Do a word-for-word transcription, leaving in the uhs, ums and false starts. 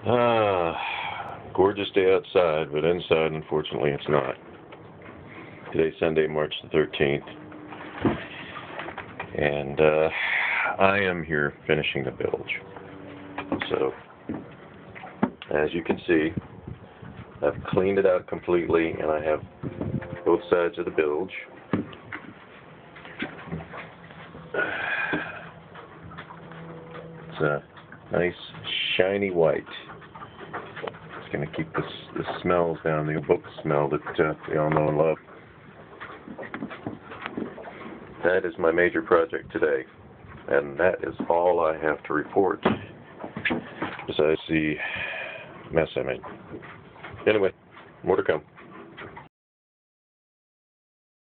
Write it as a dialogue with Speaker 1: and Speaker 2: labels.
Speaker 1: Ah, gorgeous day outside, but inside, unfortunately, it's not. Today's Sunday, March the thirteenth, and uh, I am here finishing the bilge. So, as you can see, I've cleaned it out completely, and I have both sides of the bilge. It's a nice, shiny white. It's going to keep this, the smells down, the book smell that uh, we all know and love. That is my major project today, and that is all I have to report besides the mess I made. Anyway, more to come.